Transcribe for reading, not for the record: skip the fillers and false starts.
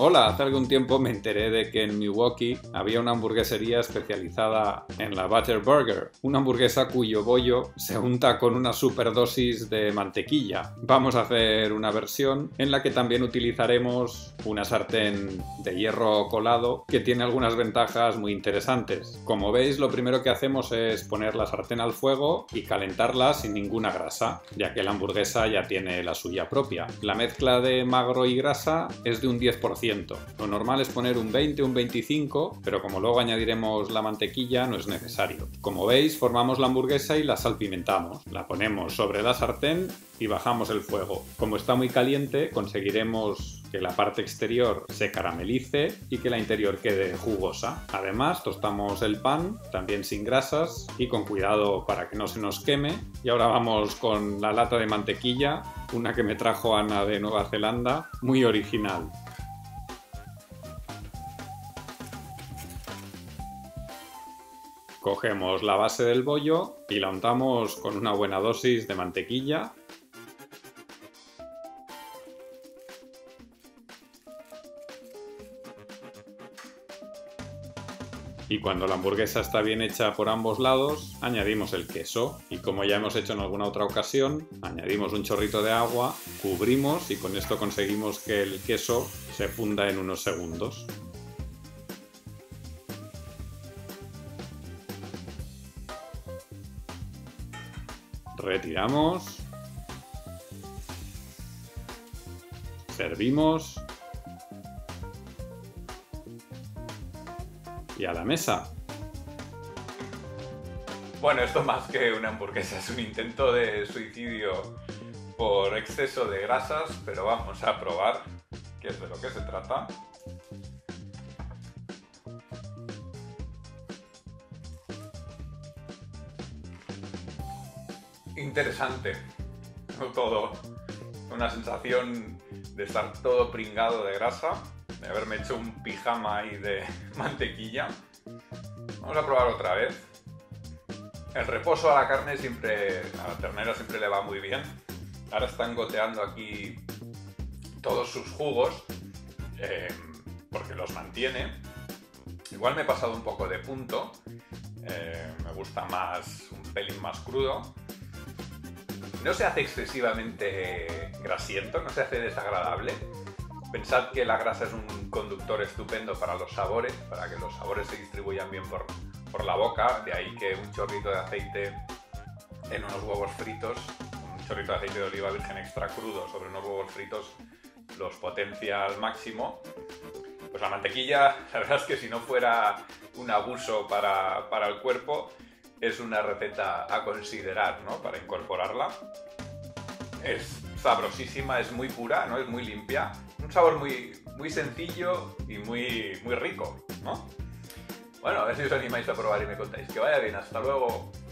Hola, hace algún tiempo me enteré de que en Milwaukee había una hamburguesería especializada en la Butter Burger, una hamburguesa cuyo bollo se unta con una superdosis de mantequilla. Vamos a hacer una versión en la que también utilizaremos una sartén de hierro colado que tiene algunas ventajas muy interesantes. Como veis, lo primero que hacemos es poner la sartén al fuego y calentarla sin ninguna grasa, ya que la hamburguesa ya tiene la suya propia. La mezcla de magro y grasa es de un 10%. Lo normal es poner un 20 o un 25, pero como luego añadiremos la mantequilla no es necesario. Como veis, formamos la hamburguesa y la salpimentamos. La ponemos sobre la sartén y bajamos el fuego. Como está muy caliente, conseguiremos que la parte exterior se caramelice y que la interior quede jugosa. Además, tostamos el pan, también sin grasas y con cuidado para que no se nos queme. Y ahora vamos con la lata de mantequilla, una que me trajo Ana de Nueva Zelanda, muy original. Cogemos la base del bollo y la untamos con una buena dosis de mantequilla. Y cuando la hamburguesa está bien hecha por ambos lados, añadimos el queso. Y como ya hemos hecho en alguna otra ocasión, añadimos un chorrito de agua, cubrimos y con esto conseguimos que el queso se funda en unos segundos. Retiramos. Servimos. Y a la mesa. Bueno, esto más que una hamburguesa es un intento de suicidio por exceso de grasas, pero vamos a probar qué es de lo que se trata. Interesante, todo, una sensación de estar todo pringado de grasa, de haberme hecho un pijama ahí de mantequilla. Vamos a probar otra vez. El reposo a la carne siempre, a la ternera siempre le va muy bien. Ahora están goteando aquí todos sus jugos, porque los mantiene. Igual me he pasado un poco de punto, me gusta más, un pelín más crudo. No se hace excesivamente grasiento, no se hace desagradable. Pensad que la grasa es un conductor estupendo para los sabores, para que los sabores se distribuyan bien por la boca. De ahí que un chorrito de aceite en unos huevos fritos, un chorrito de aceite de oliva virgen extra crudo sobre unos huevos fritos, los potencia al máximo. Pues la mantequilla, la verdad es que si no fuera un abuso para el cuerpo, es una receta a considerar, ¿no?, para incorporarla. Es sabrosísima, es muy pura, ¿no?, es muy limpia. Un sabor muy sencillo y muy rico, ¿no? Bueno, a ver si os animáis a probar y me contáis. Que vaya bien, hasta luego.